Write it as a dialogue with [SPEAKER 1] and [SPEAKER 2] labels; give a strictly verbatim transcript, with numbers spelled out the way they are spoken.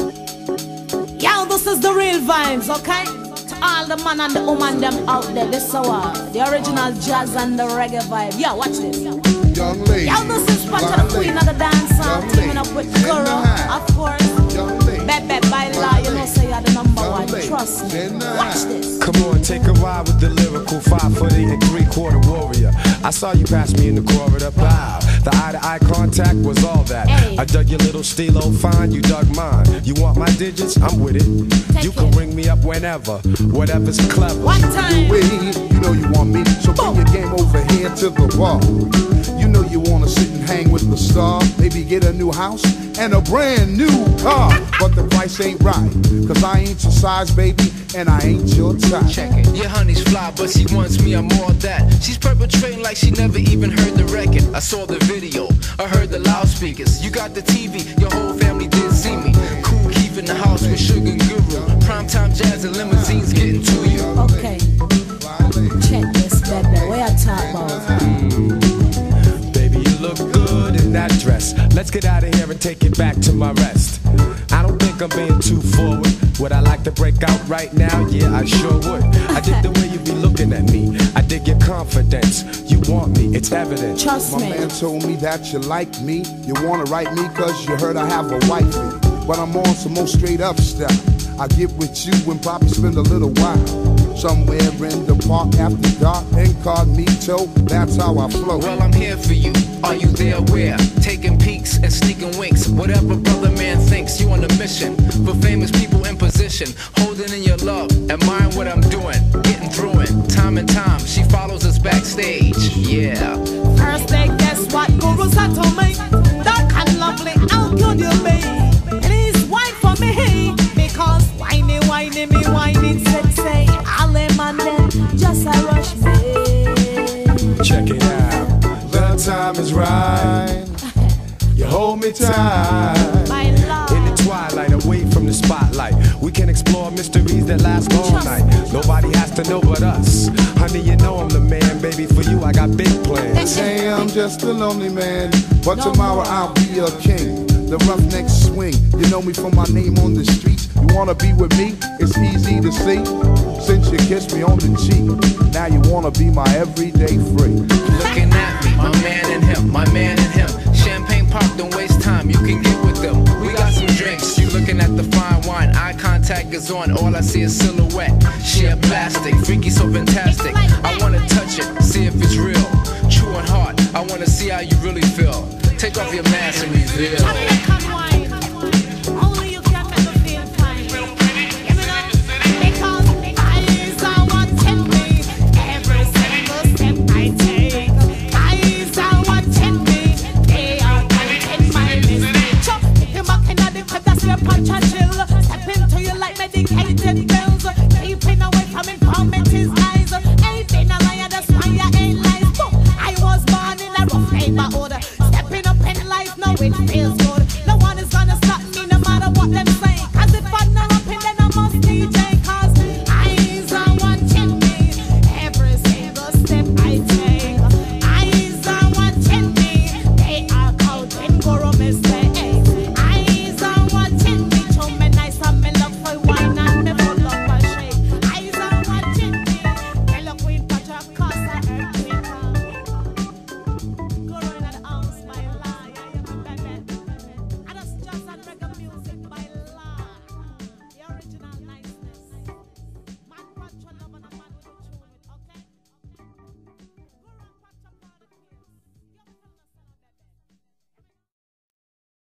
[SPEAKER 1] Yo, this is the real vibes, okay? To all the man and the woman them out there, this is our the original jazz and the reggae vibe. Yo, watch this.
[SPEAKER 2] Young lady,
[SPEAKER 1] yo, this is Patra, the queen of the dance song, teaming up with Guru, of course. Bebe Baila, you know, say you're the number one. Trust me. Watch this.
[SPEAKER 3] Come on, take a ride with the lyrical five foot eight and three quarter warrior. I saw you pass me in the corridor. Bow. The eye to eye contact was all that.
[SPEAKER 1] Hey.
[SPEAKER 3] I dug your little stilo fine, you dug mine. You want my digits? I'm with it.
[SPEAKER 1] Take
[SPEAKER 3] you
[SPEAKER 1] it.
[SPEAKER 3] can ring me up whenever, whatever's clever.
[SPEAKER 1] One time.
[SPEAKER 2] Wait, you know you want me, so bring your game over here to the bar. You know you wanna sit and hang with the star, maybe get a new house and a brand new car. But the price ain't right, cause I ain't your size, baby, and I ain't your type.
[SPEAKER 4] Check it. Your honey's fly, but she wants me, I'm all that. She's perpetrating like she never even heard the record. I saw the video, I heard the loudspeakers. You got the T V, your whole family did see me. Cool, keeping the house with Sugar and Guru. Primetime jazz and limousines getting to you.
[SPEAKER 1] Okay, check this, baby. Where I talk about?
[SPEAKER 3] Baby, you look good in that dress. Let's get out of here and take it back to my rest. I don't think I'm being too forward. Would I like to break out right now? Yeah, I sure would. I dig the way you be looking at me. I dig your confidence. You want me, it's evident.
[SPEAKER 1] Trust
[SPEAKER 2] My
[SPEAKER 1] me.
[SPEAKER 2] man told me that you like me. You wanna write me cause you heard I have a wifey. But I'm on some more straight up stuff. I get with you and probably spend a little while somewhere in the park after dark. Incognito, that's how I flow.
[SPEAKER 4] Well, I'm here for you. Are you there? Where? Taking peeks and sneaking winks. Whatever brother man thinks, you on a mission. For famous people in position, holding in your love, admiring what I'm doing, getting through it. Time and time, she follows us backstage. Yeah.
[SPEAKER 1] First thing, guess what? Guru said to me, dark and lovely, how could you be? It is wine for me, because whiny, whiny, me whining sexy. All them and them just a rush me.
[SPEAKER 3] Check it out. The time is right. You hold me tight.
[SPEAKER 1] My love.
[SPEAKER 3] In the twilight, away from the spotlight, we can explore mysteries that last all
[SPEAKER 1] Trust
[SPEAKER 3] night. Nobody has to know but us. Honey, you know I'm the man, baby. For you, I got big plans.
[SPEAKER 2] Hey, I'm just a lonely man, but tomorrow I'll be a king. The roughneck swing, you know me from my name on the streets. You wanna be with me? It's easy to see. Since you kissed me on the cheek, now you wanna be my everyday freak.
[SPEAKER 4] Looking at me, my man and him, my man and him. Champagne pop, don't waste time, you can get with them. We got some drinks, you looking at the fine wine. Eye contact is on, all I see is silhouette. Sheer plastic, freaky so fantastic. I wanna touch it, see if it's real. True and hard, I wanna see how you really feel. Take off your mask and reveal.
[SPEAKER 1] Jamaican wine, only you can make me feel fine. Give me that, because eyes are watching me. Every single step I take, eyes are watching me. They are watching my mistake. Chop, hit him back in the crib, that's your punch and